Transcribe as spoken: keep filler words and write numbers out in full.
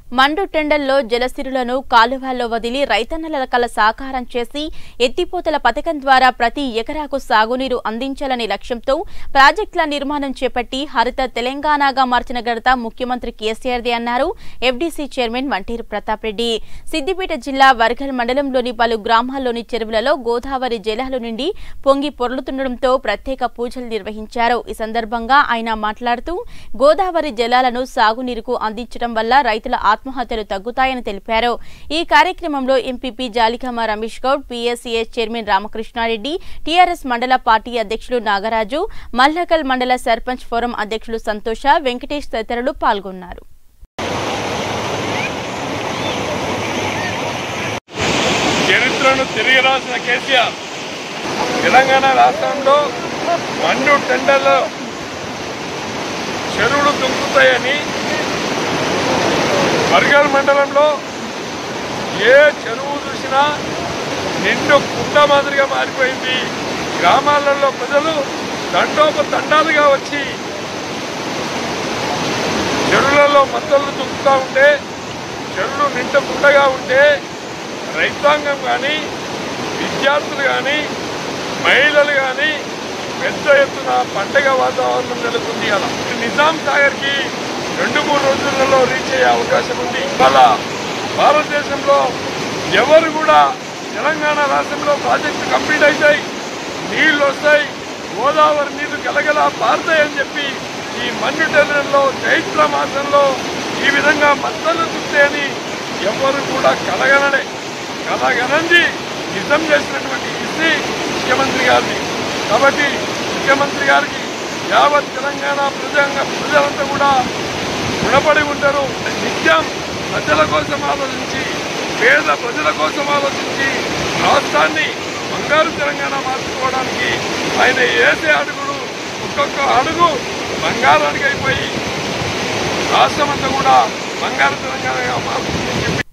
మండు టెండల్లో జలసిరులను కాలువల్లో వదిలి రైతన్నల కల సాకారం చేసి ఎత్తిపోతల పథకం ద్వారా ప్రతి ఎకరాకు సాగునీరు అందించాలనే లక్ష్యంతో ప్రాజెక్టుల నిర్మాణం చేపట్టి హరిత తెలంగాణగా మార్చిన ఘనత ముఖ్యమంత్రి కేసీఆర్దే అన్నారు ఎఫ్డీసీ చైర్మన్ వంటేరు ప్రతాప్ రెడ్డి. సిద్దిపేట జిల్లా వర్గల్ మండలంలోని పలు గ్రామాల్లోని చెరువులలో గోదావరి జలాలు నిండి పొంగి పొర్లుతుండటంతో ప్రత్యేక పూజలు నిర్వహించారు. ఈ సందర్భంగా ఆయన మాట్లాడుతూ గోదావరి జలాలను సాగునీరుకు అందించడం వల్ల రైతుల ఆత్మహత్యలు తగ్గుతాయని తెలిపారు. ఈ కార్యక్రమంలో MPP Jalikamma Ramesh Goud, PSCA chairman Ramakrishnareddy, TRS మండల పార్టీ అధ్యక్షులు నాగరాజు, మల్లకల్ మండల సర్పంచ్ ఫోరం అధ్యక్షులు సంతోష, వెంకటేష్ తదితరులు పాల్గొన్నారు. చరిత్రను తిరిగి రాసిన కేసీఆర్ తెలంగాణ రాష్ట్రంలో మండు టెండర్లో చెరువులు దుంకుతాయని వర్గల్ మండలంలో ఏ చెరువు చూసినా నిండు కుంట మాదిరిగా మారిపోయింది. గ్రామాలలో ప్రజలు దండోపదండాలుగా వచ్చి చెరువులలో మత్తళ్ళు దుంకుతూ ఉంటే, చెరువులు నిండు కుండగా ఉంటే రైతాంగం కానీ, విద్యార్థులు కానీ, మహిళలు కానీ పెద్ద ఎత్తున పండగ వాతావరణం నెలకొంది. అలా నిజాం సాగర్కి రెండు మూడు రోజులలో రీచ్ అయ్యే అవకాశం ఉంది. ఇవాళ భారతదేశంలో ఎవరు కూడా తెలంగాణ రాష్ట్రంలో ప్రాజెక్టు కంప్లీట్ అవుతాయి, నీళ్లు వస్తాయి, గోదావరి నీళ్లు గలగలా పారుతాయని చెప్పి ఈ మండు టెండర్లో చైత్ర మాసంలో ఈ విధంగా మత్తలు చుట్టాయని ఎవరు కూడా కలగనడే కలగనంది నిజం చేసినటువంటి ఇది ముఖ్యమంత్రి గారిని. కాబట్టి ముఖ్యమంత్రి గారికి యావత్ తెలంగాణ ప్రజంగా ప్రజలంతా కూడా రుణపడి ఉంటారు. నిత్యం ప్రజల కోసం ఆలోచించి, పేద ప్రజల కోసం ఆలోచించి రాష్ట్రాన్ని బంగారు తెలంగాణ మార్చుకోవడానికి ఆయన వేసే అడుగులు ఒక్కొక్క అడుగు బంగారానికి అయిపోయి రాష్ట్రం అంతా కూడా బంగారు తెలంగాణగా మారుతుందని చెప్పి